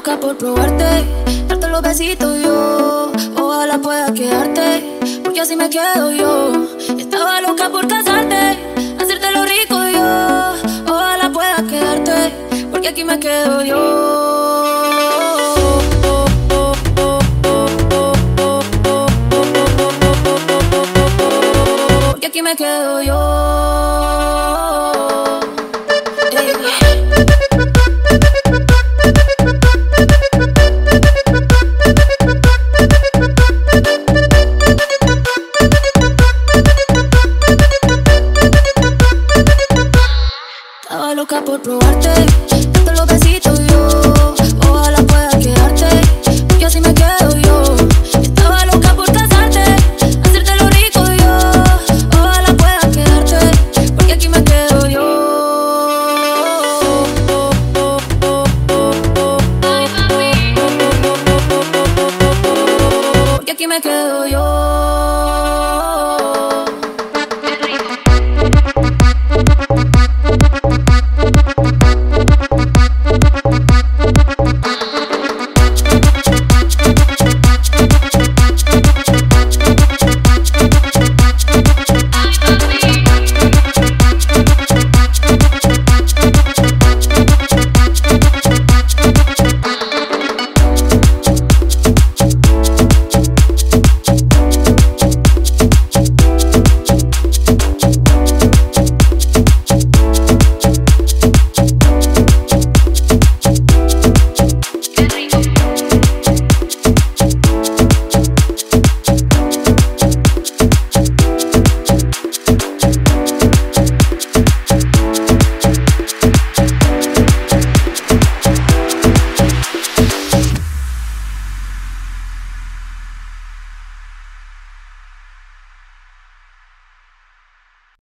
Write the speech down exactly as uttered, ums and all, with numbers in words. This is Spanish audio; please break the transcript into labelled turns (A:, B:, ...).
A: loca por probarte, darte los besitos yo. Ojalá pueda quedarte, porque así me quedo yo. Estaba loca por casarte, hacerte lo rico yo. Ojalá pueda quedarte, porque aquí me quedo yo. Porque aquí me quedo yo. Hey. Estaba loca por probarte,